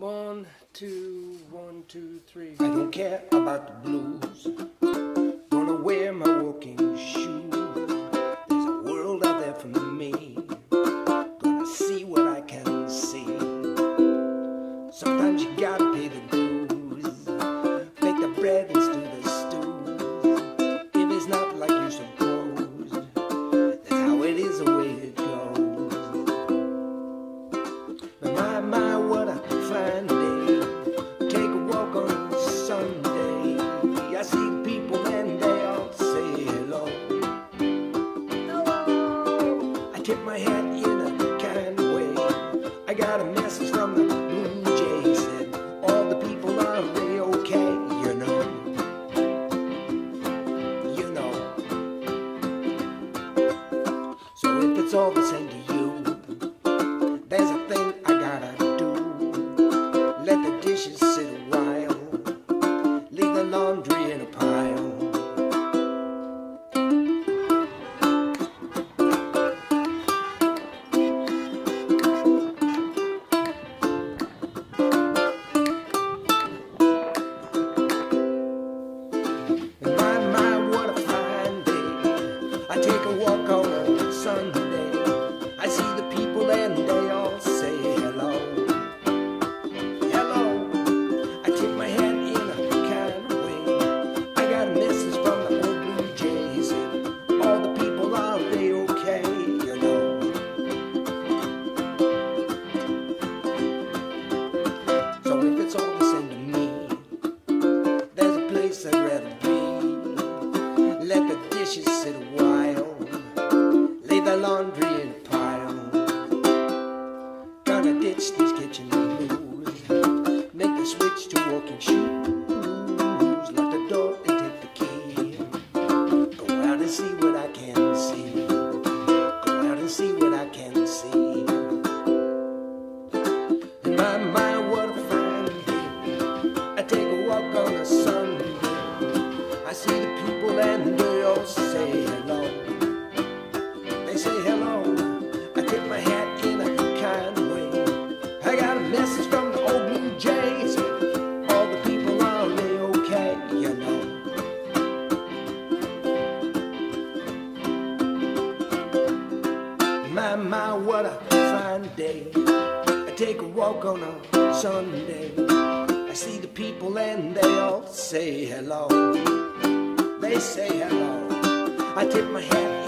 1, 2, 1, 2, 3. I don't care about the blues. Gonna wear my walking shoes. There's a world out there for me. Gonna see what I can see. Sometimes you gotta pay the dues. Bake the bread and stew the stews. If it's not like you supposed, that's how it is, the way it goes. But my, what a fine day. Take a walk on Sunday. I see people and they all say hello. Hello. I tip my hat in a kind of way. I got a message from the Blue Jays. Said all the people are they okay, you know. You know. So if it's all the same to you, there's a thing I gotta do. Let the dishes sit a while. Leave the laundry in a pile. My, what a fine day. I take a walk on a Sunday. I see the people and they all say hello. Hello. I tip my hat in a kind of way. I got a message from the old Blue Jays. And all the people are they okay, you know. So if it's all the same to me, there's a place I'd rather be. Let the dishes sit a while. Lay the laundry in a pile. Gonna ditch these kitchen blues. Make the switch to walking shoes. Lock the door and take the key. Go out and see what I can see. Go out and see what I can see. And my, what a fine day. I take a walk on a Sunday. I see the people and they all say hello. They say hello. I tip my hat in a kind of way. I got a message from the old Blue Jays. All the people are they okay, you know. My, what a fine day. I take a walk on a Sunday. I see the people and they all say hello. They say hello. I tip my hat